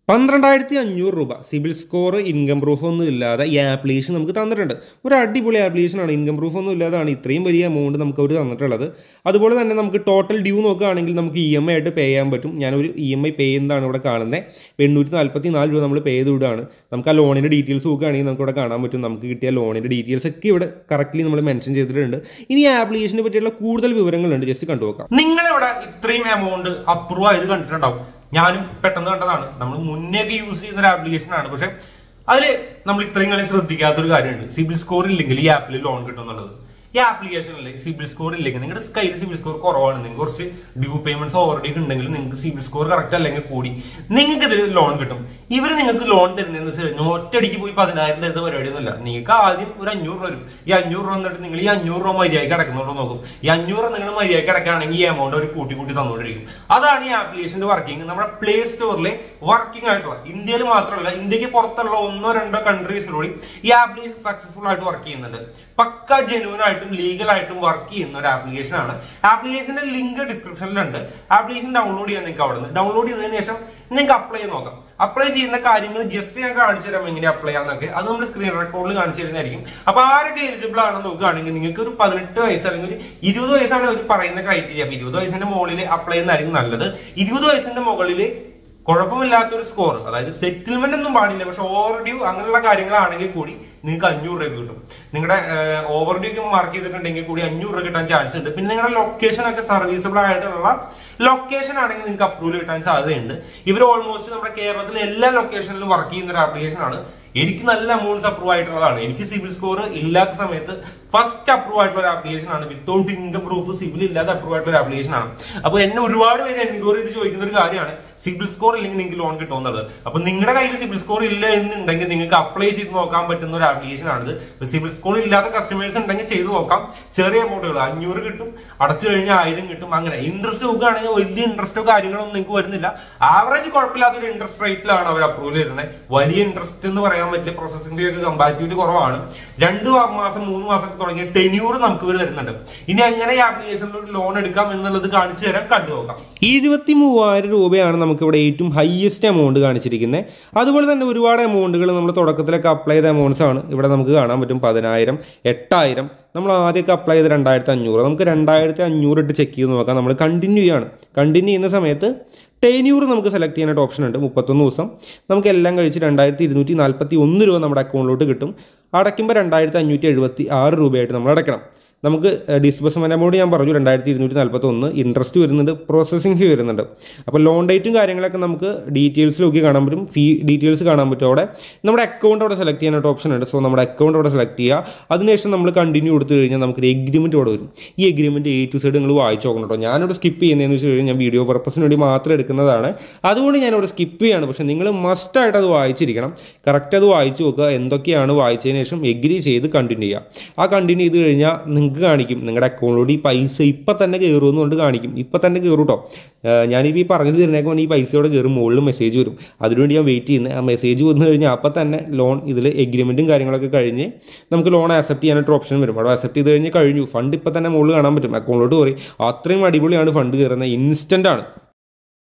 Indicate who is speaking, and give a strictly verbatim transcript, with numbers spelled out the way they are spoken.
Speaker 1: പന്ത്രണ്ടായിരത്തി അഞ്ഞൂറ് രൂപ സിബിൽ സ്കോർ ഇൻകം പ്രൂഫ് ഒന്നും ഇല്ലാതെ ഈ ആപ്ലിക്കേഷൻ നമുക്ക് തന്നിട്ടുണ്ട്. ഒരു അടിപൊളി ആപ്ലിക്കേഷനാണ്. ഇൻകം പ്രൂഫ് ഒന്നും ഇല്ലാതാണ് ഇത്രയും വലിയ എമൗണ്ട് നമുക്ക് അവർ തന്നിട്ടുള്ളത്. അതുപോലെ തന്നെ നമുക്ക് ടോട്ടൽ ഡ്യൂ നോക്കുകയാണെങ്കിൽ നമുക്ക് ഇ എം ഐ ആയിട്ട് പേ ചെയ്യാൻ പറ്റും. ഞാനൊരു ഇ എം ഐ പേ ചെയ്യുന്നതാണ് ഇവിടെ കാണുന്നത്. എണ്ണൂറ്റി നാൽപ്പത്തി നാല് രൂപ നമ്മൾ പേ ചെയ്ത് വിടുകയാണ്. നമുക്ക് ആ ലോണിൻ്റെ ഡീറ്റെയിൽസ് നോക്കുകയാണെങ്കിൽ നമുക്ക് ഇവിടെ കാണാൻ പറ്റും. നമുക്ക് കിട്ടിയ ലോണിൻ്റെ ഡീറ്റെയിൽസ് ഒക്കെ ഇവിടെ കറക്റ്റ്ലി നമ്മൾ മെൻഷൻ ചെയ്തിട്ടുണ്ട്. ഇനി ആപ്ലിക്കേഷനെ പറ്റിയുള്ള കൂടുതൽ വിവരങ്ങളുണ്ട്, ജസ്റ്റ് കണ്ടുനോക്കാം.
Speaker 2: നിങ്ങളിവിടെ ഇത്രയും എമൗണ്ട് അപ്രൂവ് ആയത് കണ്ടിട്ടുണ്ടാവും. ഞാനും പെട്ടെന്ന് കണ്ടതാണ്. നമ്മൾ മുന്നേക്ക് യൂസ് ചെയ്യുന്ന ഒരു ആപ്ലിക്കേഷൻ ആണ്. പക്ഷെ അതിൽ നമ്മൾ ഇത്രയും കാലം ശ്രദ്ധിക്കാത്തൊരു കാര്യമുണ്ട്. സിബിൽ സ്കോർ ഇല്ലെങ്കിൽ ഈ ആപ്പിൽ ലോൺ കിട്ടും എന്നുള്ളത്. ഈ ആപ്ലിക്കേഷനിൽ സിബിൽ സ്കോർ ഇല്ലെങ്കിൽ നിങ്ങളുടെ കയ്യിൽ സിബിൽ സ്കോർ കുറവാണ്, നിങ്ങൾക്ക് കുറച്ച് ഡ്യൂ പേയ്മെന്റ്സ് ഓൾറെഡി ഉണ്ടെങ്കിൽ നിങ്ങൾക്ക് സിബിൽ സ്കോർ കറക്റ്റ് അല്ലെങ്കിൽ കൂടി നിങ്ങൾക്ക് ഇതിൽ ലോൺ കിട്ടും. ഇവർ നിങ്ങൾക്ക് ലോൺ തരുന്നതെന്ന് വെച്ച് കഴിഞ്ഞാൽ ഒറ്റയടിക്ക് പോയി പതിനായിരം തരുന്ന പരിപാടിയൊന്നുമില്ല. നിങ്ങൾക്ക് ആദ്യം ഒരു അഞ്ഞൂറ് രൂപ വരും. ഈ അഞ്ഞൂറ് രൂപ എന്നിട്ട് നിങ്ങൾ ഈ അഞ്ഞൂറ് രൂപ മര്യാദയ്ക്ക് അടക്കുന്നുണ്ടോ നോക്കും. ഈ അഞ്ഞൂറ് നിങ്ങൾ മര്യാദയ്ക്ക് അടക്കുകയാണെങ്കിൽ ഈ എമൗണ്ട് അവർ കൂട്ടി കൂട്ടി തന്നുകൊണ്ടിരിക്കും. അതാണ് ഈ ആപ്ലിക്കേഷന്റെ വർക്കിംഗ്. നമ്മുടെ പ്ലേ സ്റ്റോറിലെ വർക്കിംഗ് ആയിട്ടുള്ള, ഇന്ത്യയിൽ മാത്രമല്ല ഇന്ത്യക്ക് പുറത്തുള്ള ഒന്നോ രണ്ടോ കൺട്രീസിലൂടെ ഈ ആപ്ലിക്കേഷൻ സക്സസ്ഫുൾ ആയിട്ട് വർക്ക് ചെയ്യുന്നുണ്ട്. പക്ക ജെന്യൂൻ ആയിട്ടും ലീഗൽ ആയിട്ടും വർക്ക് ചെയ്യുന്ന ഒരു ആപ്ലിക്കേഷൻ ആണ്. ആപ്ലിക്കേഷന്റെ ലിങ്ക് ഡിസ്ക്രിപ്ഷനിലുണ്ട്. ആപ്ലിക്കേഷൻ ഡൗൺലോഡ് ചെയ്യാൻ നിങ്ങൾക്ക് അവിടെ നിന്ന് ഡൗൺലോഡ് ചെയ്തതിനു ശേഷം നിങ്ങൾക്ക് അപ്ലൈ ചെയ്ത് നോക്കാം. അപ്ലൈ ചെയ്യുന്ന കാര്യങ്ങൾ ജസ്റ്റ് ഞാൻ കാണിച്ചു തരാം എങ്ങനെ അപ്ലൈ ചെയ്യാന്നൊക്കെ. അത് നമ്മൾ സ്ക്രീൻ റെക്കോർഡിൽ കാണിച്ചു തരുന്നതായിരിക്കും. അപ്പൊ ആരൊക്കെ എലിജിബിൾ ആണെന്ന് നോക്കുകയാണെങ്കിൽ നിങ്ങൾക്ക് ഒരു പതിനെട്ട് വയസ്സ് അല്ലെങ്കിൽ ഒരു ഇരുപത് വയസ്സാണ് അവർ പറയുന്ന ക്രൈറ്റീരിയ. അപ്പൊ ഇരുപത് വയസ്സിന്റെ മുകളിൽ അപ്ലൈ ചെയ്യുന്നതായിരിക്കും നല്ലത്. ഇരുപത് വയസ്സിന്റെ മുകളിൽ കുഴപ്പമില്ലാത്തൊരു സ്കോർ, അതായത് സെറ്റിൽമെന്റ് ഒന്നും പാടില്ല, പക്ഷെ ഓവർ ഡ്യൂ അങ്ങനെയുള്ള കാര്യങ്ങളാണെങ്കിൽ കൂടി നിങ്ങൾക്ക് അഞ്ഞൂറ് രൂപ കിട്ടും. നിങ്ങളുടെ ഓവർ ഡ്യൂ ഒക്കെ മാർക്ക് ചെയ്തിട്ടുണ്ടെങ്കിൽ കൂടി അഞ്ഞൂറ് രൂപ കിട്ടാൻ ചാൻസ് ഉണ്ട്. പിന്നെ നിങ്ങളുടെ ലൊക്കേഷൻ ഒക്കെ സർവീസബിൾ ആയിട്ടുള്ള ലൊക്കേഷൻ ആണെങ്കിൽ നിങ്ങൾക്ക് അപ്രൂവൽ കിട്ടാൻ സാധ്യതയുണ്ട്. ഇവർ ഓൾമോസ്റ്റ് നമ്മുടെ കേരളത്തിലെ എല്ലാ ലൊക്കേഷനിലും വർക്ക് ചെയ്യുന്ന ഒരു ആപ്ലിക്കേഷൻ ആണ്. എനിക്ക് നല്ല അമൗണ്ട്സ് അപ്രൂവ് ആയിട്ടുള്ളതാണ്. എനിക്ക് സിബിൽ സ്കോർ ഇല്ലാത്ത സമയത്ത് ഫസ്റ്റ് അപ്രൂവ് ആയിട്ടുള്ള ഒരു ആപ്ലിക്കേഷൻ ആണ്. വിത്തൗട്ട് ഇൻകം പ്രൂഫ് സിബിൽ ഇല്ലാതെ അപ്രൂവ് ആയിട്ടുള്ള ഒരു ആപ്ലിക്കേഷൻ ആണ്. അപ്പൊ എന്നെ ഒരുപാട് പേര് എൻക്വയറി ചെയ്ത് ചോദിക്കുന്ന ഒരു കാര്യമാണ് സിബിൽ സ്കോർ ഇല്ലെങ്കിൽ നിങ്ങൾക്ക് ലോൺ കിട്ടുന്നത്. അപ്പൊ നിങ്ങളുടെ കയ്യിൽ സിബിൽ സ്കോർ ഇല്ല എന്നുണ്ടെങ്കിൽ നിങ്ങൾക്ക് അപ്ലൈ ചെയ്ത് നോക്കാൻ പറ്റുന്ന ഒരു ആപ്ലിക്കേഷൻ ആണിത്. സിബിൽ സ്കോർ ഇല്ലാത്ത കസ്റ്റമേഴ്സ് ഉണ്ടെങ്കിൽ ചെയ്ത് നോക്കാം. ചെറിയ എമൗണ്ടുകൾ അഞ്ഞൂറ് കിട്ടും, അടച്ചു കഴിഞ്ഞാൽ ആയിരം കിട്ടും. അങ്ങനെ ഇൻട്രസ്റ്റ് നോക്കുകയാണെങ്കിൽ വലിയ ഇൻട്രസ്റ്റോ കാര്യങ്ങളൊന്നും നിങ്ങൾക്ക് വരുന്നില്ല. ആവറേജ് കുഴപ്പമില്ലാത്തൊരു ഇൻട്രസ്റ്റ് റേറ്റിലാണ് അവർ അപ്രൂവൽ ചെയ്യുന്നത്. വലിയ ഇൻട്രസ്റ്റ് എന്ന് പറയാൻ പറ്റില്ല. പ്രോസസിംഗ് ഫീ ഒക്കെ കമ്പാരിറ്റീവ്ലി കുറവാണ്. രണ്ട് മാസം മൂന്ന് മാസം തുടങ്ങിയ ടെന്യൂർ നമുക്ക് ഇവർ തരുന്നുണ്ട്. ഇനി എങ്ങനെ ഈ ആപ്ലിക്കേഷനിൽ ഒരു ലോൺ എടുക്കാം എന്നുള്ളത് കാണിച്ചു തരാം, കണ്ടു നോക്കാം.
Speaker 1: ഇരുപത്തി മൂവായിരം രൂപയാണ് നമുക്ക് ഇവിടെ ഏറ്റവും ഹയസ്റ്റ് എമൗണ്ട് കാണിച്ചിരിക്കുന്നത്. അതുപോലെ തന്നെ ഒരുപാട് എമൗണ്ടുകൾ നമ്മൾ തുടക്കത്തിലൊക്കെ അപ്ലൈ ചെയ്ത എമൗണ്ട്സ് ആണ് ഇവിടെ നമുക്ക് കാണാൻ പറ്റും. പതിനായിരം, എട്ടായിരം. നമ്മൾ ആദ്യമൊക്കെ അപ്ലൈ ചെയ്ത് രണ്ടായിരത്തി അഞ്ഞൂറ്. നമുക്ക് രണ്ടായിരത്തി അഞ്ഞൂറ് ഇട്ട് ചെക്ക് ചെയ്ത് നോക്കാം. നമ്മൾ കണ്ടിന്യൂ ചെയ്യാണ്. കണ്ടിന്യൂ ചെയ്യുന്ന സമയത്ത് ടെന്യൂർ നമുക്ക് സെലക്ട് ചെയ്യാനായിട്ട് ഓപ്ഷൻ ഉണ്ട്. മുപ്പത്തൊന്ന് ദിവസം നമുക്ക് എല്ലാം കഴിച്ച് രണ്ടായിരത്തി ഇരുന്നൂറ്റി നാൽപ്പത്തി ഒന്ന് രൂപ നമ്മുടെ അക്കൗണ്ടിലോട്ട് കിട്ടും. അടയ്ക്കുമ്പോൾ രണ്ടായിരത്തി അഞ്ഞൂറ്റി എഴുപത്തി ആറ് രൂപയായിട്ട് നമ്മൾ അടയ്ക്കണം. നമുക്ക് ഡിസ്ബഴ്സ്മെന്റ് എമൗണ്ട് ഞാൻ പറഞ്ഞു രണ്ടായിരത്തി ഇരുന്നൂറ്റി നാൽപ്പത്തി ഒന്ന്. ഇൻട്രസ്റ്റ് വരുന്നുണ്ട്, പ്രോസസ്സിംഗ് ഫീ വരുന്നുണ്ട്. അപ്പോൾ ലോൺ ഡേറ്റും കാര്യങ്ങളൊക്കെ നമുക്ക് ഡീറ്റെയിൽസ് നോക്കി കാണാൻ പറ്റും. ഫീ ഡീറ്റെയിൽസ് കാണാൻ പറ്റും. അവിടെ നമ്മുടെ അക്കൗണ്ട് അവിടെ സെലക്ട് ചെയ്യാനായിട്ട് ഓപ്ഷൻ ഉണ്ട്. സോ നമ്മുടെ അക്കൗണ്ട് അവിടെ സെലക്ട് ചെയ്യുക. അതിനുശേഷം നമ്മൾ കണ്ടിന്യൂ കൊടുത്തു കഴിഞ്ഞാൽ നമുക്കൊരു എഗ്രിമെൻറ്റ് അവിടെ വരും. ഈ എഗ്രിമെൻറ്റ് എ ടു സൈഡ് നിങ്ങൾ വായിച്ചു നോക്കണം കേട്ടോ. ഞാനിവിടെ സ്കിപ്പ് ചെയ്യുന്നതെന്ന് വെച്ച് കഴിഞ്ഞാൽ ഞാൻ വീഡിയോ പർപ്പസിന് വേണ്ടി മാത്രം എടുക്കുന്നതാണ്. അതുകൊണ്ട് ഞാനിവിടെ സ്കിപ്പ് ചെയ്യാണ്. പക്ഷേ നിങ്ങൾ മസ്റ്റായിട്ട് അത് വായിച്ചിരിക്കണം. കറക്റ്റ് അത് വായിച്ചു നോക്കുക. എന്തൊക്കെയാണ് വായിച്ചതിന് ശേഷം എഗ്രി ചെയ്ത് കണ്ടിന്യൂ ചെയ്യുക. ആ കണ്ടിന്യൂ ചെയ്ത് കഴിഞ്ഞാൽ നിങ്ങൾക്ക് കാണിക്കും നിങ്ങളുടെ അക്കൗണ്ടിലോട്ട് ഈ പൈസ ഇപ്പം തന്നെ കയറുമെന്ന് കൊണ്ട് കാണിക്കും. ഇപ്പം തന്നെ കയറും കേട്ടോ. ഞാനിപ്പോൾ ഈ പറഞ്ഞു തരുന്നേക്കാൻ ഈ പൈസയോടെ കയറും, മുകളിൽ മെസ്സേജ് വരും. അതിനുവേണ്ടി ഞാൻ വെയിറ്റ് ചെയ്യുന്നത്. ആ മെസ്സേജ് വന്നു കഴിഞ്ഞാൽ അപ്പം തന്നെ ലോൺ ഇതിൽ എഗ്രിമെൻറ്റും കാര്യങ്ങളൊക്കെ കഴിഞ്ഞ് നമുക്ക് ലോൺ ആക്സെപ്റ്റ് ചെയ്യാനായിട്ട് ഓപ്ഷൻ വരും. അവിടെ ആക്സെപ്റ്റ് ചെയ്ത് കഴിഞ്ഞ് കഴിഞ്ഞു. ഫണ്ട് ഇപ്പം തന്നെ മുകളിൽ കാണാൻ പറ്റും. അക്കൗണ്ടിലോട്ട് കയറി. അത്രയും അടിപൊളിയാണ് ഫണ്ട് കയറുന്നത്. ഇൻസ്റ്റൻ്റ് ആണ്.